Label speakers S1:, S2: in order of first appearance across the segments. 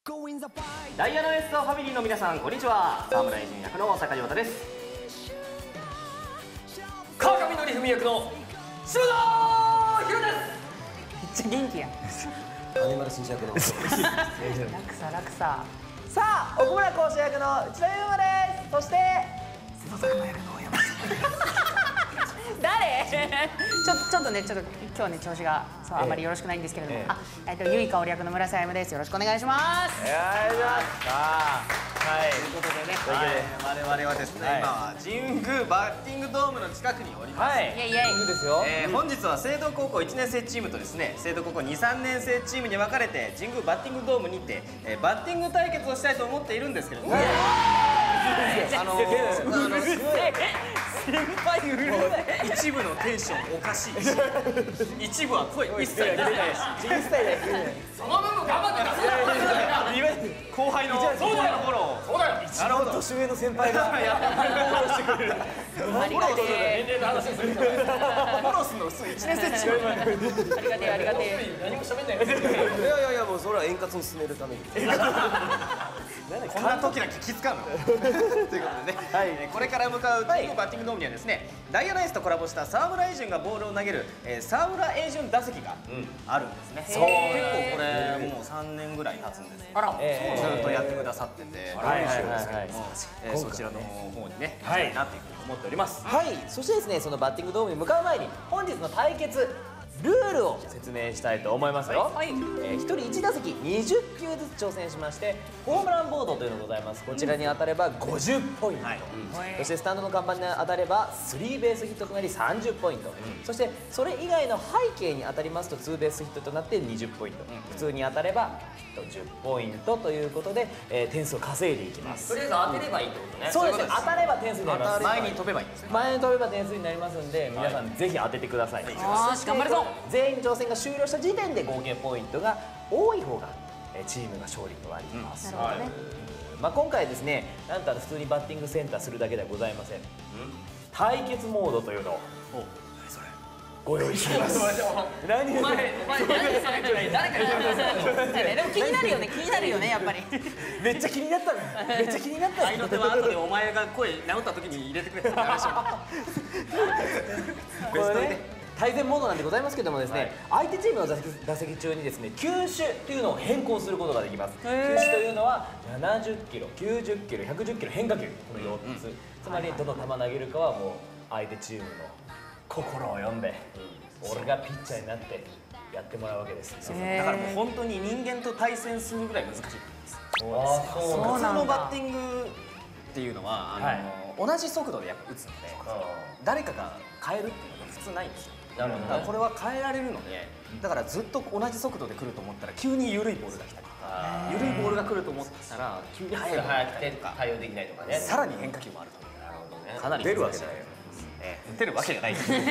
S1: ダイヤのエースファミリーの皆さん、こんにちは。沢村エイジン役の坂井陽太です。
S2: 川上典文役の篠田博です。
S3: めっちゃ元気やん。
S2: アニマル紳士役の
S3: 楽さ楽さ。さあ、奥村講師役の内田優馬です。そして須藤拓役の大山誰？ちょっと今日ね調子があまりよろしくないんですけれども、ゆいかおり役の村瀬歩です。よろしくお願いします。
S2: お願いします。
S1: はい、ということでね、我々はですね、今は神宮バッティングドームの近くにおります。
S3: イエイイエイ
S2: ですよ。
S1: 本日は聖堂高校1年生チームとですね、聖堂高校2、3年生チームに分かれて神宮バッティングドームにて、バッティング対決をしたいと思っているんですけれども、先輩うるさい。一部のテンションおかしいし、一部は声一切出ないし、
S2: その分も頑張って出す
S1: 後輩のフォロー。
S2: そうだよ。
S1: なるほど。
S2: 年上の先輩が
S3: ありがてえ。
S2: 年齢の話する
S1: フォローするの薄い1年生チーム。
S3: ありがてえありがてえ。
S2: 何も喋んない。いやもうそれは円滑に進めるために。
S1: こんな時だけ気使うのということでね、これから向かう神宮バッティングドームにはですね、ダイヤのエースとコラボした沢村エイジュンがボールを投げる沢村エイジュン打席があるんですね。結構これもう3年ぐらい経つんですけど、ずっとやってくださってて、そちらの方にね行きたいなというふうに思っております。
S2: はい、そしてですね、そのバッティングドームに向かう前に本日の対決ルールを説明したいと思いますよ。1人1打席20球ずつ挑戦しまして、ホームランボードというのがございます。こちらに当たれば50ポイント、そしてスタンドの看板に当たればスリーベースヒットとなり30ポイント、そしてそれ以外の背景に当たりますとツーベースヒットとなって20ポイント、普通に当たればヒット10ポイントということで、点数を稼いでいきます。
S4: とりあえず当てればいいってことね。
S2: そうですね、当たれば点数になります。
S1: 前に飛べばいいんですね。
S2: 前に飛べば点数になりますんで、皆さんぜひ当ててください。
S3: よし頑張るぞ。
S2: 全員挑戦が終了した時点で合計ポイントが多い方がチームが勝利となります。
S3: なるほどね。
S2: 今回ですね、なんと普通にバッティングセンターするだけではございません。対決モードというのをご用意しています。何
S4: お前何それくらい誰かに
S3: でも気になるよね気になるよねやっぱり。
S2: めっちゃ気になったの。めっちゃ気になったの。
S1: 合いの手は後でお前が声直った時に入れてくれって話を。
S2: これね、対戦モードなんでございますけどもですね、相手チームの打席中にですね、球種っていうのを変更することができます。球種というのは70キロ、90キロ、110キロ変化球、この4つ、つまりどの球投げるかはもう相手チームの心を読んで、俺がピッチャーになってやってもらうわけです。
S1: だからもう本当に人間と対戦するぐらい難しいです。
S3: そう
S1: 普通のバッティングっていうのは同じ速度でやっぱ打つので、誰かが変えるっていうのが普通ないんですよ。だからこれは変えられるので、だからずっと同じ速度で来ると思ったら急に緩いボールが来たりとか、緩いボールが来ると思ったら急に速いボールが来たりとか、
S4: 対応できないとかね。
S1: さらに変化球もあると。
S4: なるほどね。
S1: かなり
S2: 出るわけないよ。
S1: 出るわけがない。
S4: ずっ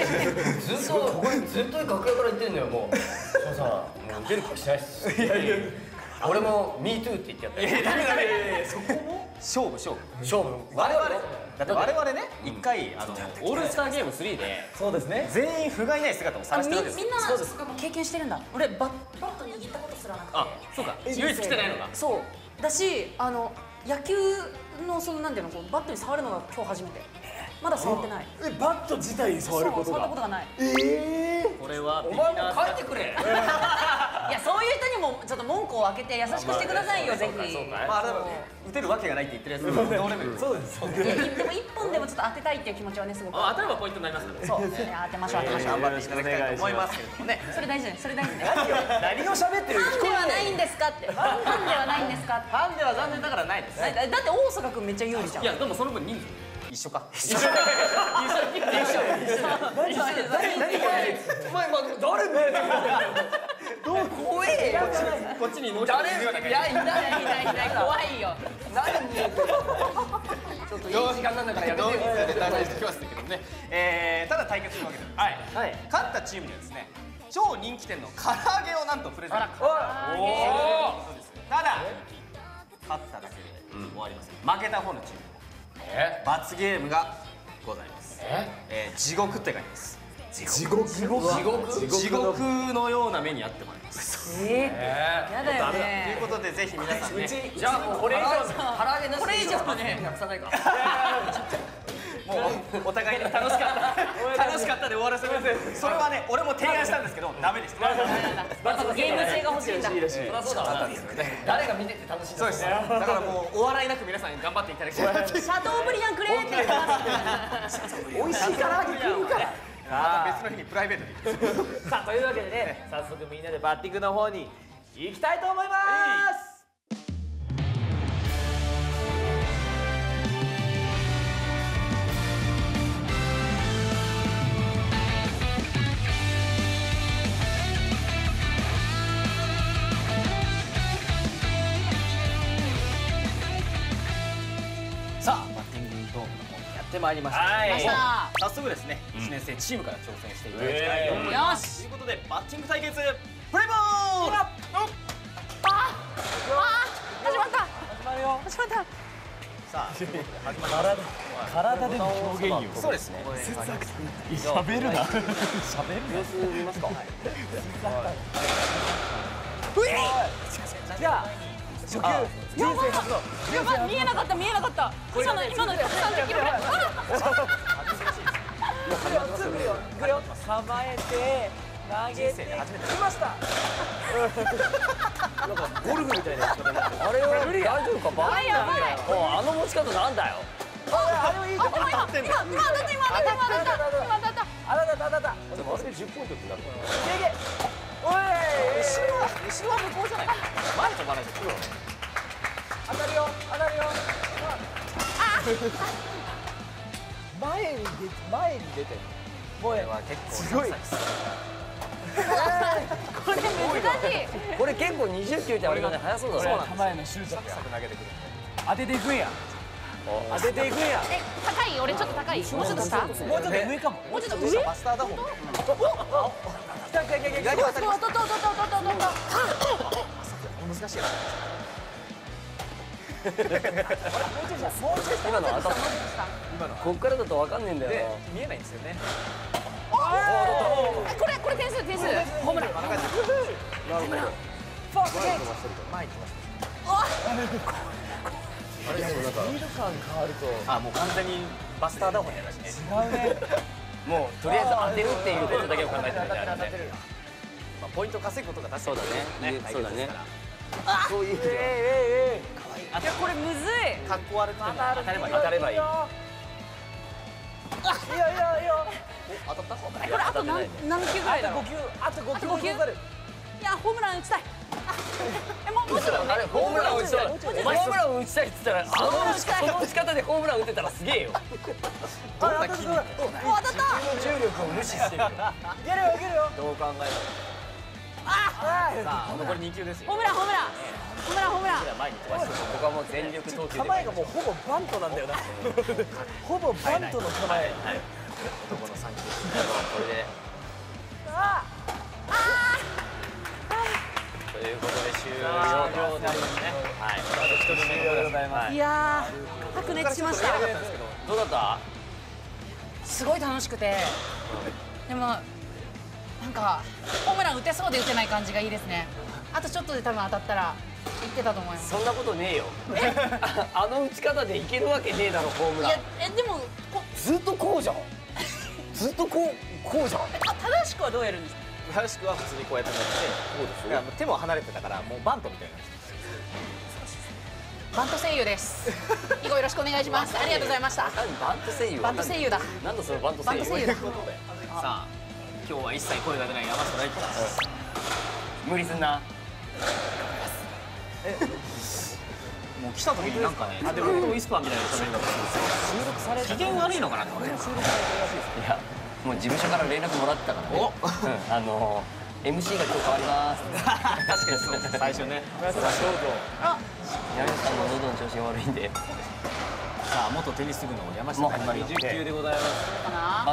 S4: と楽屋から言ってんのよもう。そうさ、もう出る気しないっす。俺も Me too って言ってやった。
S1: そこも勝負。
S4: 我々
S1: だって我々ね、一回オールスターゲーム3で
S2: そうですね。
S1: 全員不甲斐ない姿を晒してるわけです。
S3: みんな経験してるんだ。俺バット握ったことすらなくて。
S1: あ、そうか。唯一来てないのか。
S3: そうだし、野球のそのなんていうの、バットに触るのが今日初めて。まだ触ってない。
S2: バット自体に触ること
S3: 触った
S2: が。
S3: ことがない。
S1: これは
S4: お前も書いてくれ。
S3: いや、そういう人にもちょっと門戸を開けて優しくしてくださいよ、ぜひ。
S1: まあでも打てるわけがないって言ってるやつ同レベル。
S2: そうです。
S3: でも一本でもちょっと当てたいっていう気持ちはね、すごく。
S1: 当たればポイントになりますからね。
S3: そう、当てましょう。
S1: 頑張っていただきたいと思いますけれどもね。
S3: それ大事ね、それ大事ね。
S2: 何を喋ってる。
S3: ファンではないんですかって。ファンではないんですかって。
S1: ファンでは残念ながらないです。
S3: だって大阪君めっちゃ有利じゃん。
S1: いやでもその分人数一緒か。
S4: 何がお前誰見えてるどう怖えよ。
S1: こっちに乗り
S4: 誰いやいない
S3: 怖いよ。
S4: 何見えてる。ちょっといい時間なんだからやめてよ。
S1: 大体してきますけどね。ただ対決するわけではない。勝ったチームにはですね、超人気店の唐揚げをなんとプレゼント。ただ勝っただけで終わりません。負けた方のチーム罰ゲームがございます。地獄って書いてます。 地獄のような目にあってもらいます。
S3: やだよね。
S1: ということでぜひ皆さんね、
S4: じゃあもうこれ以上唐揚げなし
S3: これ以上ね
S4: なくさないか。
S1: もうお互いに楽しかったで終わらせます。それはね、俺も提案したんですけどダメでした。
S3: ゲーム性が欲しいんだ。
S4: そりゃそうだわな。誰が見てて楽しいんだ。
S1: そうですね。だからもうお笑いなく皆さん頑張っていただきたい。
S3: シャトーブリアンくれって言ってます。
S2: 美味しい唐揚げ食うから。
S1: また別の日にプライベートで行く。
S2: さあというわけでね、早速みんなでバッティングの方に行きたいと思います。
S1: さあバッティングドームの方にやってまいりました。早速ですね、1年生チームから挑戦していただきたいと思います。ということでバッティング対決プレイボール。
S3: 始まった。
S2: 始まるよ。
S3: 始まった。
S1: さあ始まりました。
S2: 体での表現よ。
S1: そうですね。
S2: 喋るな。
S1: 様子見ますか。
S2: じゃあ初級人生初の。
S3: やばい、見えなかった見えなかった。今の130キロぐらい。
S2: いくよ。構えて投げてきました。なんかゴルフみたいなやつが出ました。
S4: あれは大丈夫か。バカ
S3: やばい。
S4: あの持ち方なんだよ。
S2: あれはいいとこ
S3: 今当たった。
S2: あらだ。
S4: あれで10ポイントってなる。
S2: おい。
S1: 後ろは向こうじゃない。前飛ばないと。
S2: 当たるよ。前に出て。もうすごい。
S3: これ難しい。
S4: これ結構20球ってあれがね速そうだね。
S2: 構えの執着や。当てていくんや。
S3: 高い？俺ちょっと高い。もうちょっと下？
S2: もうちょっと上かも。
S3: もうちょっと上？
S1: バスターだもん。
S2: 来た。
S1: 難しいな。
S4: 今の当たった。こっからだとわかんねえんだよな。
S1: 見えないんですよね。
S3: これ点数ホームラン。
S2: ファーストゲーム。
S1: 前に来ました。
S4: あれでもなんか
S2: スピード感変わると
S1: もう完全にバスターだもんね。
S2: 違うね。
S4: もうとりあえず当てるっていうことだけを考えてるんだよね。
S1: ポイント稼ぐことが確かに
S4: そうだね。
S1: そういう意味では。
S3: いやこれむずい。
S1: かっこ悪くても当たればいい。
S2: いいよ。
S1: 当たった？
S3: これあと何球ぐらいだろう。
S2: あと5球。
S3: いやホームラン打ちたい。もうちょっとね。
S4: あれホームラン打ちたい。ホームラン打ちたいって言ったらその打ち方でホームラン打てたらすげえよ。
S1: どんな筋肉？
S3: 当たった。
S4: 重力を無視してるよ。
S2: いけるよ。
S1: どう考えても。さあ残り2球ですよ。
S3: ホームラン。
S1: 前に飛ばして。
S4: ここはもう全力投球で。
S2: 構えがもうほぼバントなんだよな。ほぼバントの構え。
S1: 男の3球。
S4: これで。ということで終了ですね。はい。あと1人目でございます。
S3: いやー白熱しました。
S4: どうだった？
S3: すごい楽しくて、でもなんかホームラン打てそうで打てない感じがいいですね。あとちょっとで多分当たったらいってたと思います。
S4: そんなことねえよ。あの打ち方でいけるわけねえだろホームラン。
S3: いやでも
S4: ずっとこうじゃん。ずっとこうじゃん。
S3: 正しくはどうやるんですか？
S1: 正しくは普通にこうやってやって、手も離れてたからもうバントみたいな。
S3: バント声優です。以後よろしくお願いします。ありがとうございました。
S4: バント声優。
S3: バント声優だ。
S4: なんだそのバント声優。
S3: バント声優だ。
S1: さあ今日は一切声が出ない山下大輝です。
S4: 無理すんな。
S1: もう来た時になんかね、でもウィスパーみたいな喋り方するんですよ。機嫌悪いのかなと思って。
S4: いや、もう事務所から連絡もらってたからね。MC が今日変わります。
S1: 確かにそうです。最初ね。
S4: 山下さんの喉の調子が悪いんで。
S1: さあ元テニス部の山下大輝20球でございます。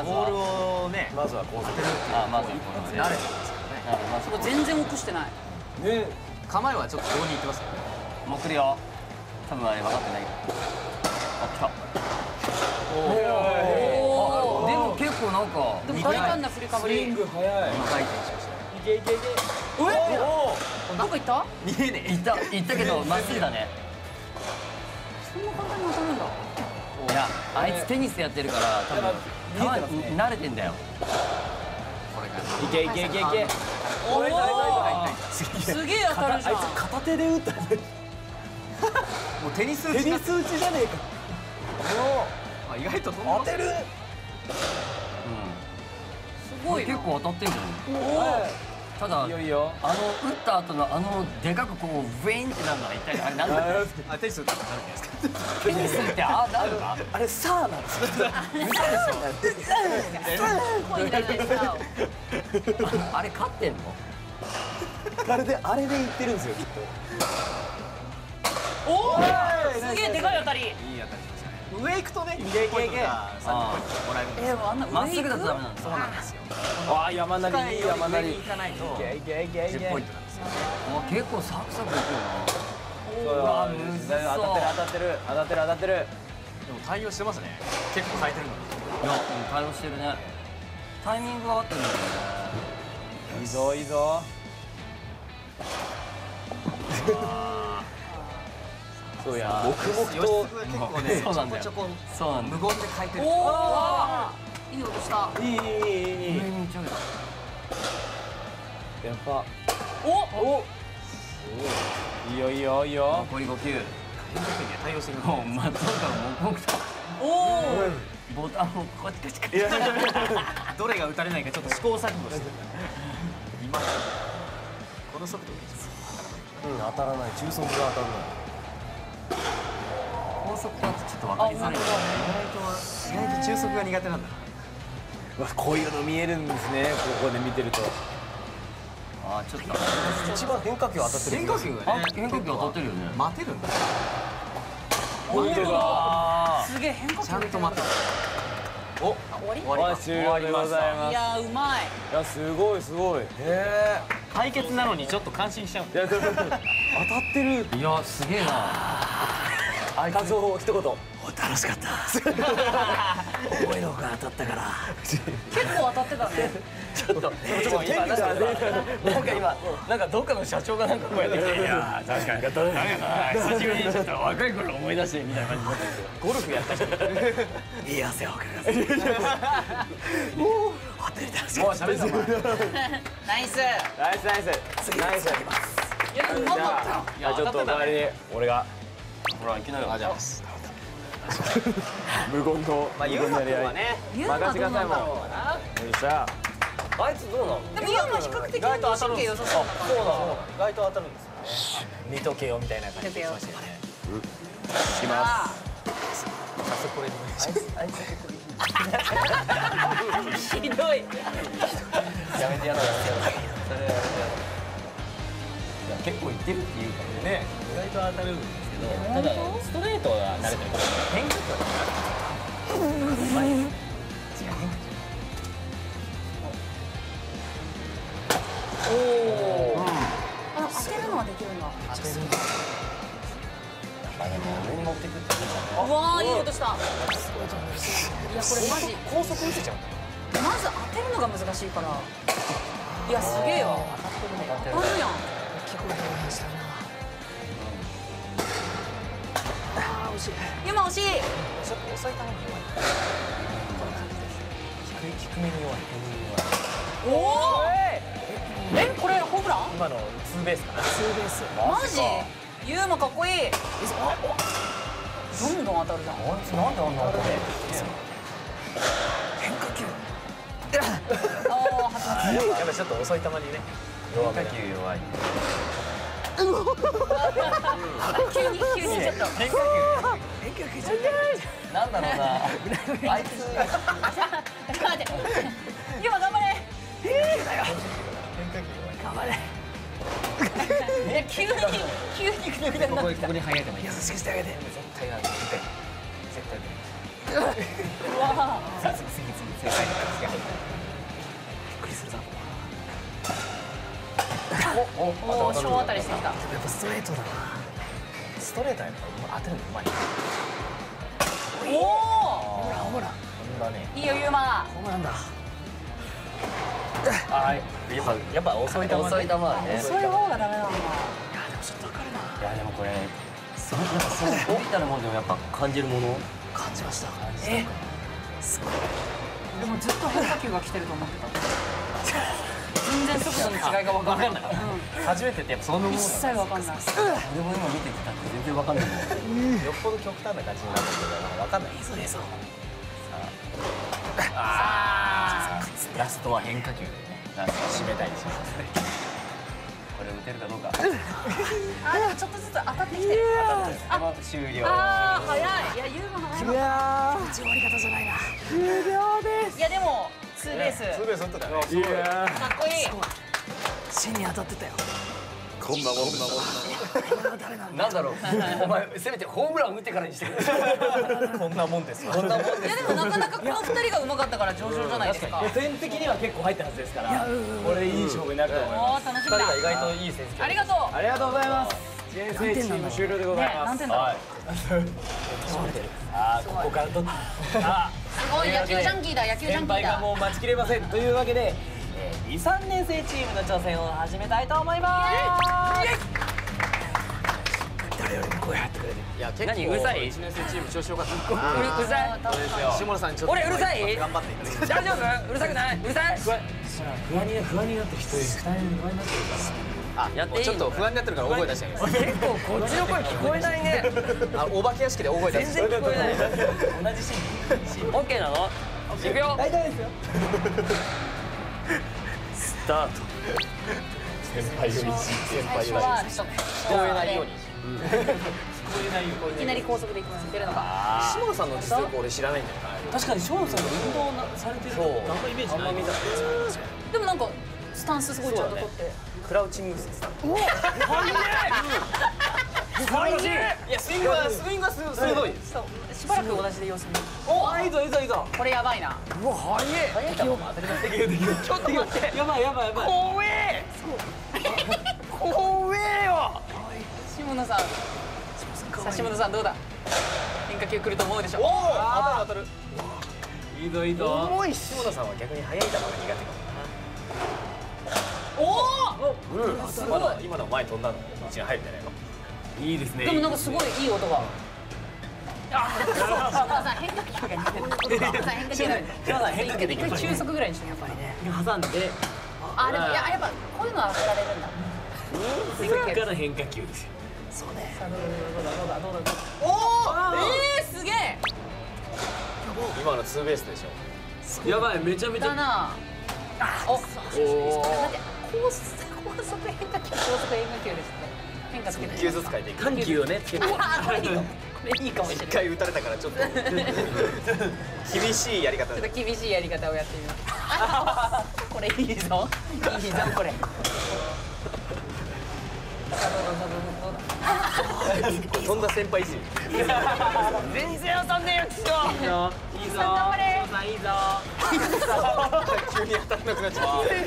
S1: ボールをね、まずはこう当てるっていう。
S4: まずは
S1: 慣れてますからね。
S3: そこ全然奥してない。
S1: ね、構えはちょっと棒にいってますよね。
S4: もう来るよ。多分あれ分かってない。あ、来た。でも結構なんか
S3: でも大胆な振りかぶり。
S2: スイング早い。
S1: 回転しましたね。
S2: いけいけいけ。
S3: どこ行った？
S1: 見えねえ。
S4: 行ったけどまっすぐだね。
S3: そんな簡単に当たるんだ。
S4: いやあいつテニスやってるから多分慣れてんだよ。
S1: これが
S2: いけいけいけいけ。
S3: おお。
S2: あ
S3: すげえ当たるじゃん。
S2: いつ片手で打ったね。
S1: もうテニス打ち
S2: テニス打ちじゃねえか。
S1: あ、意外と飛んでます
S2: 当てる。
S3: すごいな。
S4: 結構当たってんじゃん。ただ
S2: いいよいいよ。
S4: 打った後のでかくこうウェインってなるのは一体あれなんだ。
S1: あ、テニス打ったらなるじゃないですか。
S4: テニスってなるか。
S2: あれさあなんですよ。
S3: 声にならないさ。
S4: あれ勝ってんの？
S2: あれで言ってるんですよきっと。
S3: おお。すげえでかい当たり。
S1: いい当たりしましたね。上行くとね、
S2: いけいけいけ
S1: 1ポイントが3ポイントもらえるんですよ。
S3: あんな
S4: まっすぐだとダメなんだ。
S1: そうなんですよ。
S2: ああ山なりいい山なり。
S1: 上に行かないと
S2: いけいけいけいけ。
S1: 10ポイントなんですよ。
S4: 結構サクサクいくよ
S2: そう
S4: うわむずそう
S2: 当たってる。
S1: でも対応してますね。結構変えてるのに。
S4: な。いや対応してるね。タイミングが合ってるんだよね。
S2: いいぞいいぞ。そうや黙々
S1: 吉
S2: と
S1: 嗣が結構ね、
S4: そうなんだよ
S1: ちょこちょこ
S4: そうなんだよ。
S1: 無言で変えてる。
S3: おお。いい音した。
S2: いい
S4: 上に行っちゃうよ。
S2: やっぱ
S3: お。
S2: いいよいいよいいよ。
S4: 残り5球。
S1: 変化球には対応してるんで
S4: もうまっとうから黙々と
S3: おお。
S4: ボタンをこっちこっちこっち。
S1: どれが打たれないかちょっと試行錯誤してる。今この速度で
S2: 当たらない。中速が当たらない。
S4: 高速だとちょっと分かりづらい。
S1: 意外と中速が苦手なんだな。
S2: こういうの見えるんですね。ここで見てると。
S4: あーちょっと
S2: 一番変化球当たってる。
S1: 変化球がね、
S4: 変化球当たってるよね。
S1: 待てるんだ。
S2: 本当だ。
S3: すげえ変化球。
S1: ちゃんと待ってる。お、
S3: 終わり？
S2: はい終了でございます。
S3: いやうまい。
S2: いやすごいすごい。へえ。
S1: 対決なのにちょっと感心しちゃう。
S2: いやでも当たってる。
S4: いやすげえな。
S2: 画像一言。
S4: 楽しかった。重いのが当たったから。
S3: 結構当たってたね。
S4: ちょっと今なんか今なんかどっかの社長がなんかこうやってきて、いや確かに久しぶりにちょっと若い頃思い出してみたいな感じでゴルフやった人いい汗をかかせてホテルで走る。
S1: もう喋るぞお前。
S3: ナイス。
S2: ナイスナイスナイス。
S3: いやうまかったよ。
S2: じゃあちょっと代わりに俺が
S4: ほら行きなよ。
S1: あ、じゃあます。
S2: 無言の
S1: まあユーマ君はね、
S3: ユーマ
S2: 任せてくださいもう。
S3: どうなんだろ
S2: よっしゃ。
S4: あいつどうなの？
S3: う。でもユーマ比較的運動神経良さそうな感じ。
S2: 意外と当たるんですよね。見とけよみたいな感じでしましたよね。いきます。早速これでお願いします。
S3: ひどい。
S4: やめてやろう。それ結構いってるっていうからね。
S1: 意外と当たるんですけど、
S3: ただ
S1: ストレートは慣れてるから変化球は
S3: おお。当てるのはできるんだ。
S1: 当てるんだ。
S4: まあでも上に持ってくって
S3: うわーいい音した。いやこれマジ
S2: 高速打てちゃう。
S3: まず当てるのが難しいから。いやすげえよ。当たるやん。ユーマ惜しい。
S2: ちょっと抑えた方が弱い。低めに弱い。
S3: おお。これホームラン？
S2: 今のツーベースかな。ツーベース。
S3: マジ？ユーマかっこいい。どんどん当たるじゃん。
S4: あいつなんであんな当たるの？
S2: 変化球。
S3: ああ始まった。
S2: やっぱちょっと遅い球にね。
S4: 変化球弱い。
S3: 急にちょっと。
S2: 変化球じゃない。
S4: なんだろうな。あいつ
S3: ちょっと待って。ユーマ頑張れ。
S2: 変化球弱い。
S3: 頑張れ。いや急にくるくるになってきた。
S1: ここに入れてもいい。
S2: 優しくしてあげて。絶対なんで。絶対。
S3: うわ
S2: 次正解の形が入った。びっくりするぞ。
S3: おお小当たりしてきた。
S2: やっぱストレートだな。ストレートはやっぱ当てるのうまい。
S3: おお。
S2: ほらほら。 だね。
S3: いいよユーマ。
S2: ホームランだ。
S4: はい。やっぱ遅い球ね。
S3: 遅い方がダメなんだ。
S4: いやでもこれすごいなんかそう大きなものでもやっぱ感じるもの
S2: 感じました。
S3: すごい。でもずっと変化球が来てると思ってた。全然速度の違いが分かんない。
S4: 初めてってやっぱそのもの
S3: 一切分かんない。
S4: 俺も今見てきたって全然わかんないもん。
S2: よっぽど極端な感じになったけど、わかんない。そうです。
S4: ラストは変化球でね。ラスト締めたいですね。これ打てるかどうか。
S3: あ、でもちょっとずつ当たってきてる。
S4: 終了。
S3: ああ、早い。いや、ユーマ早い。
S2: いや
S3: 気持ち悪い方じゃないな。
S2: 終了です。
S3: いや、でもツーベース。
S2: ツーベース打ったね。
S3: かっこいい。
S2: 芯に当たってたよ。こんなもん
S4: なんだろう。お前せめてホームラン打ってからにしてくれ。
S2: こんなもんですよ。
S3: いや、でもなかなかこの二人が上手かったから上々じゃないですか。
S4: 点的には結構入ったはずですから。これいい勝負になると思います。
S3: おお、楽しみだ。
S4: 意外といい成績。
S3: ありがとう。
S2: ありがとうございます。先生チーム終了でございます。
S3: 何点だろう。
S4: ここからと。
S3: すごい野球ジャンキーだ、野球ジャン
S2: 先
S3: キーだ。
S2: 輩がもう待ちきれませんというわけで、2、3年生チームの挑戦を始めたいと思います。誰よりも声入ってくれて。いや結構
S4: 何うるさい
S2: 1年生チーム調子良かった。
S4: うるさい。
S2: 下村さんちょっと
S4: 俺うるさい
S2: 頑張っていただきたい。
S4: 大丈夫？うるさくない？うるさい？
S2: 不安になってる人2人不安になってるから。
S4: やっていい？
S2: ちょっと不安になってるから大声出しちゃいます。
S4: 結構こっちの声聞こえないね。
S2: お化け屋敷で大声出しちゃう。
S4: 全然聞こえない。
S2: 同じシーン。
S4: オッケーなの？行くよ。
S2: 大丈夫ですよ。
S4: スタート。
S2: 先輩より先輩より
S3: 最初はちょっと
S2: 聞こえないように。
S3: いきなり高速でいけるのか。
S2: 下野さんの実力俺知らないんだよな。確かに下野さんが運動されてるのあんまイメージない。あんま見たことない。
S3: でもなんかスタンスすごいちゃんと取って。
S2: クラウチングスです。
S4: いやスイングは鋭い。
S3: そう、しばらく同じで様子見る。
S2: お、いいぞいいぞいいぞ。
S3: これやばいな。
S4: うわ早い。
S2: 早い球も当たり前。
S4: ちょっと待って。
S2: やばい。
S4: 怖え。怖えよ。
S3: 下野さん。さあ下野さんどうだ。変化球来ると思うでしょ。
S2: おお、当たる。いいぞいいぞ。重い。下野さんは逆に速い球が苦手かも。
S3: おお。
S2: すごい。今の前飛んだの道に入るんじゃないの。いいですね。
S3: でもなんかすごいいい音が。下野さん変化球が似てる。下野さん変化球が似てる。
S2: 変化球で
S3: 一回中速ぐらいにしてやっぱりね。
S2: 挟んで。
S3: あ、でもいややっぱこういうのは当てられるんだ。
S2: それから変化球ですよ。そうね。
S3: さあどうだ。おお。すげえ。
S2: 今のツーベースでしょ。やばい、めちゃめちゃ。
S3: だな。お。だって高速変化球ですって変化つけて。
S2: 1球ずつ変えていく。緩急をねつけて。
S3: これいいかもしれない。
S2: 一回打たれたからちょっと厳しいやり方。
S3: ちょっと厳しいやり方をやってみます。これいいぞこれ。
S2: 飛んだ先輩いじり。
S4: 全然遊んでよちょっと。
S2: いいぞ。
S3: 頑張れ。
S2: いいぞ。急に当たらなくなっちゃった。
S3: 下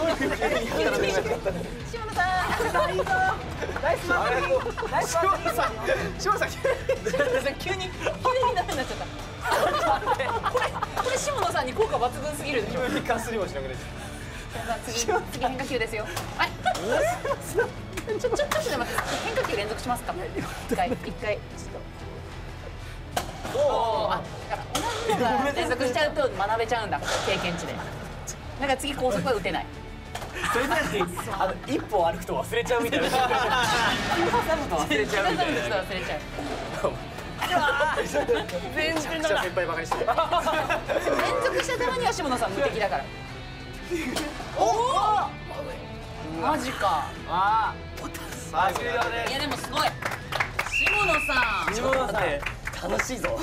S3: 野さん。いいぞ。ナイスマー急にダメになっちゃった。これ下野さんに効果抜群すぎるでしょ。
S2: 急にかすりもしなくなっちゃ
S3: 次変化球ですよ。はい。ちょっと待って変化球連続しますか。一回ちょっと。おお。あ、だから同じのが連続しちゃうと学べちゃうんだ経験値で。なんか次高速は打てない。
S2: それなのに一歩歩くと忘れちゃうみたいな。挟むと忘れちゃうみたいな。
S3: 忘れちゃう。
S2: 全然だ。先輩バカにしてる。
S3: 連続したためには下野さん無敵だから。おお。マジか。
S2: ああ。
S3: いやでもすごい。下野さん。
S2: 下野さん楽しいぞ。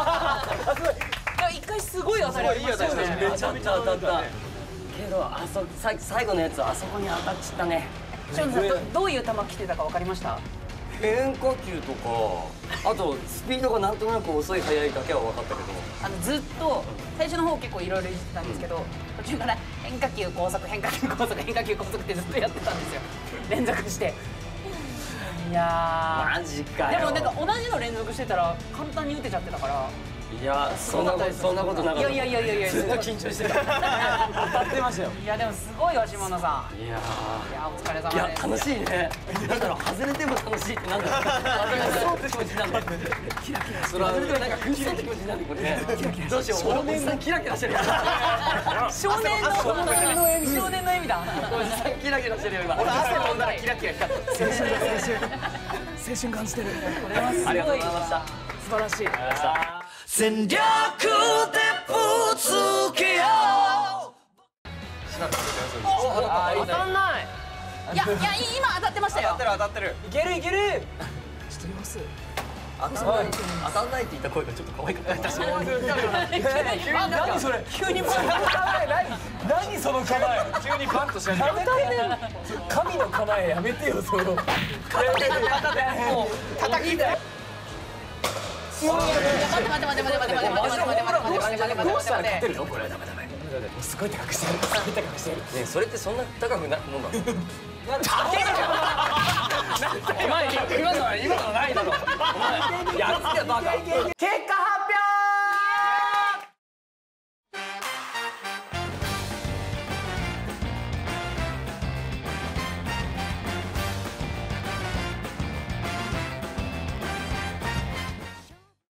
S3: 一回すごい当たりましたよね。
S4: めちゃめちゃ当たった。けど最後のやつあそこに当たっちゃったね。
S3: 下野さんどういう球来てたか分かりました？
S4: 変化球とかあとスピードがなんとなく遅い速いだけは分かったけど。
S3: ずっと最初の方結構いろいろ言ってたんですけど、途中から変化球高速変化球高速変化球高速ってずっとやってたんですよ。連続して。いや
S4: マジかよ。
S3: でもなんか同じの連続してたら簡単に打てちゃってたから
S4: いやそんなことなかった。
S3: いや
S4: ずっと緊張してた。
S2: 当たってましたよ。
S3: いやでもすごいよ下野さん。
S4: いや
S3: お疲れ様です。
S4: いや楽しいね。なんだろう、外れても楽しいってなんだろう。そうって気持ちなんだよ。キラキラ。それ外れてもなんか苦しそうって気持ちなんだこれね。どうしよう。おじさんキラキラしてるよ。
S3: 少年の笑みだ。
S4: おじさんキラキラしてるよ今。
S1: 俺汗飲んだらキラキラ光って。
S2: 青春感じてる。
S3: これはすごい。
S4: ありがとうございました。
S3: 素晴らしい。
S2: 戦略でぶつけよう。
S3: 当たんない。いや今当たってましたよ。
S1: 当たってる。
S2: いけるいける。
S4: 当たんないって言った声がちょっと可愛かった。
S2: 何それ。
S3: 急にもう
S2: 何その構え。
S1: 急にバンとし始めた。
S2: 神の構えやめてよその。
S1: 叩きで。
S3: 待って。
S2: どうしたら勝てるのこれ。すごい高くしてる。
S4: ね、それってそんな高くなもんなの？今のはないだろ。お前やってバカ。
S2: 結果発